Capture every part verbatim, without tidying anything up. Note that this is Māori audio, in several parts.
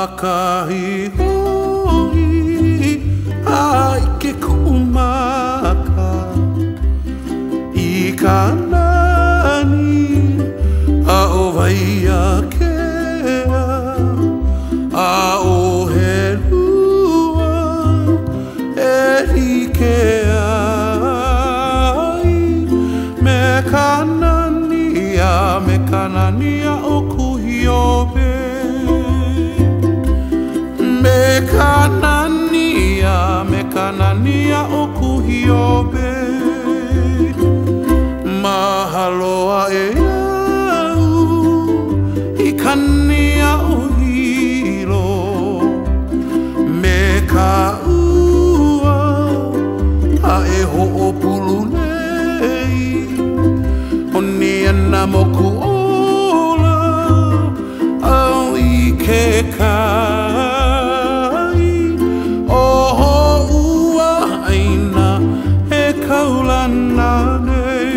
Akahi hoi ai ke kumaka I ka nani a o vai a kea a o he lua e rike ai me ka nani a me ka nani a o kuhi ope me ka nani a me ka nani a o kuhi ope mahalo a e au I kania o hilo me ka ua a e ho o pulu nei o ni ana moku ola au I ke kai o ho ua aina e kaulana nei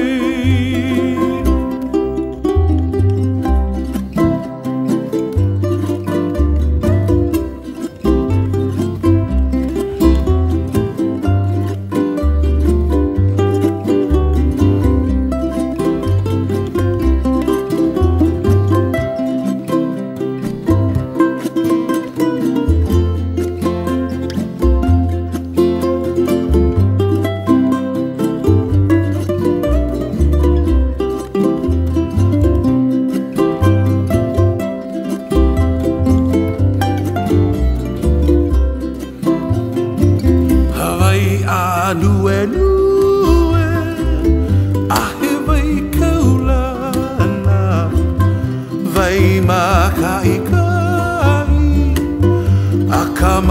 Nue nue a he vai kaulana vai makai kai a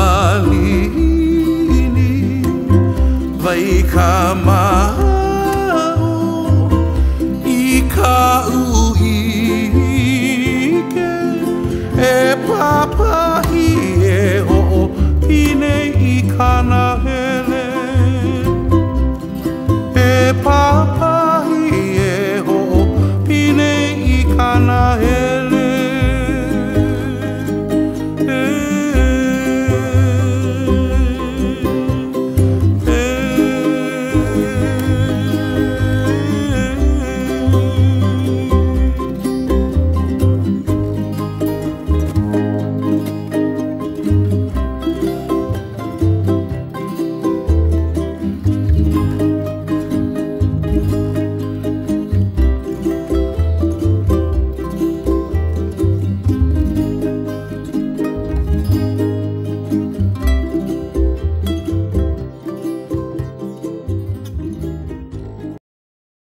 kamalini vai ka mahao I ka uike e papahi e ho'o pine I kana hele Papa